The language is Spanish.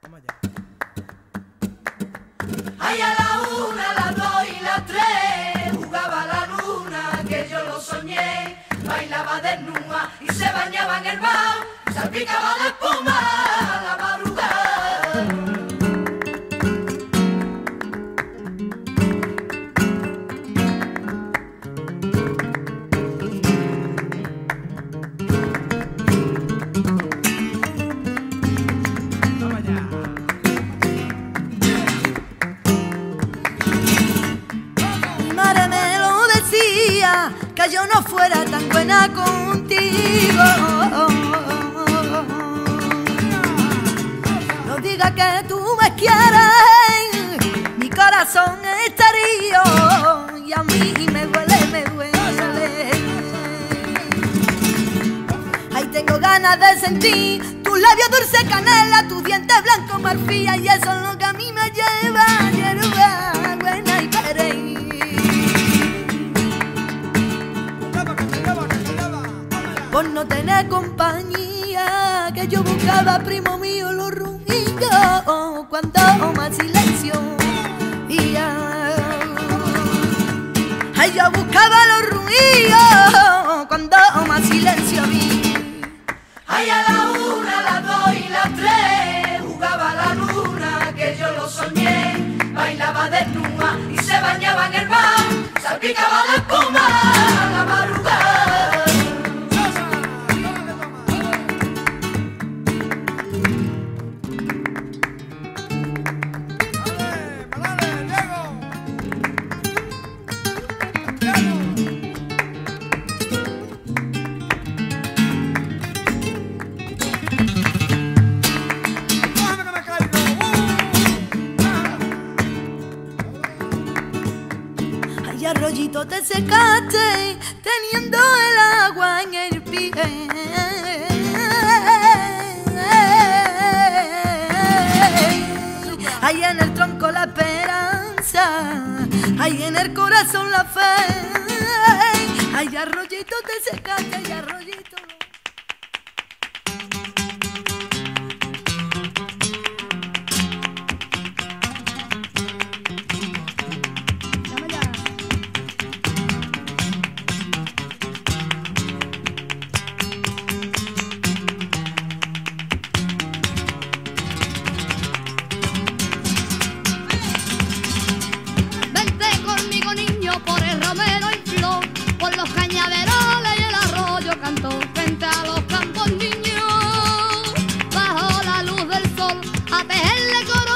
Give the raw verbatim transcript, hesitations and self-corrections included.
Toma ya. Ay, a la una, a las dos y las tres, jugaba la luna, que yo lo soñé, bailaba desnuda y se bañaba en el bar, salpicaba de espuma a la madrugada. Toma ya. Mi madre me lo decía, que yo no fuera tan buena contigo. No digas que tú me quieres, mi corazón está herido y a mí me duele, me duele. Ahí tengo ganas de sentir tus labios dulce canela, tus dientes blancos marfil, y eso es lo que a mí me lleva, hierba buena y perey. Por no tener compañía, que yo buscaba, primo mío, los rumitos, cuando más silencio y ay, yo buscaba los rumitos, cuando más silencio vi. Ay, a la una, a las dos y las tres, jugaba la luna, que yo lo soñé, bailaba desnuda y se bañaba en el bar, salpicaba de espuma a la madrugada. Ay, arroyito te secaste, teniendo el agua en el pie. Hay en el tronco la esperanza, hay en el corazón la fe. Ay, arroyito te secaste, ay, arroyito. Vente conmigo, niño, por el romero y flor, por los cañaverales y el arroyo cantó. Vente a los campos, niño, bajo la luz del sol, a tejerle coro